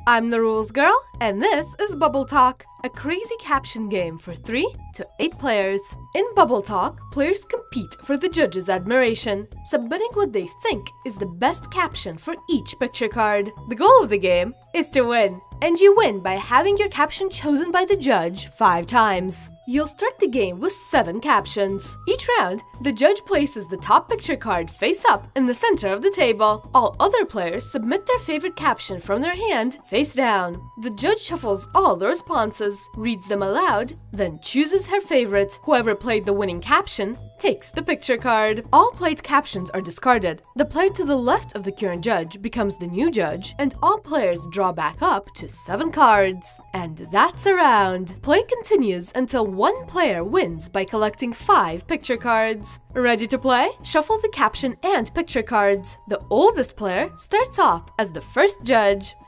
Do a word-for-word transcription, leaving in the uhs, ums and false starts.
I'm the Rules Girl, and this is Bubble Talk, a crazy caption game for three to eight players. In Bubble Talk, players compete for the judges' admiration, submitting what they think is the best caption for each picture card. The goal of the game is to win, and you win by having your caption chosen by the judge five times. You'll start the game with seven captions. Each round, the judge places the top picture card face up in the center of the table. All other players submit their favorite caption from their hand face down. The judge shuffles all the responses, reads them aloud, then chooses her favorite. Whoever played the winning caption takes the picture card. All played captions are discarded. The player to the left of the current judge becomes the new judge, and all players draw back up to seven cards. And that's a round. Play continues until one player wins by collecting five picture cards. Ready to play? Shuffle the caption and picture cards. The oldest player starts off as the first judge.